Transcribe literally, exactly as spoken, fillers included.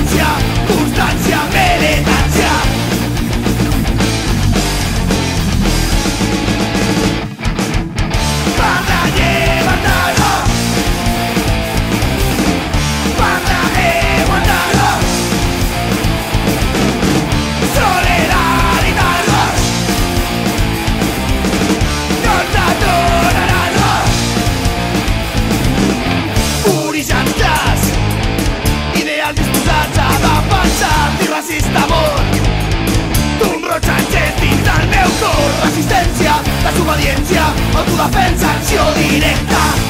paciència, constància, militància. Per la llibertat, per la igualtat, solidaritat, no ens aturaran. Orígens clars, ideals disposats a defensar antiracista amor d'un roig encès dins del meu cor. Resistència, desobediència, autodefensa, acció directa.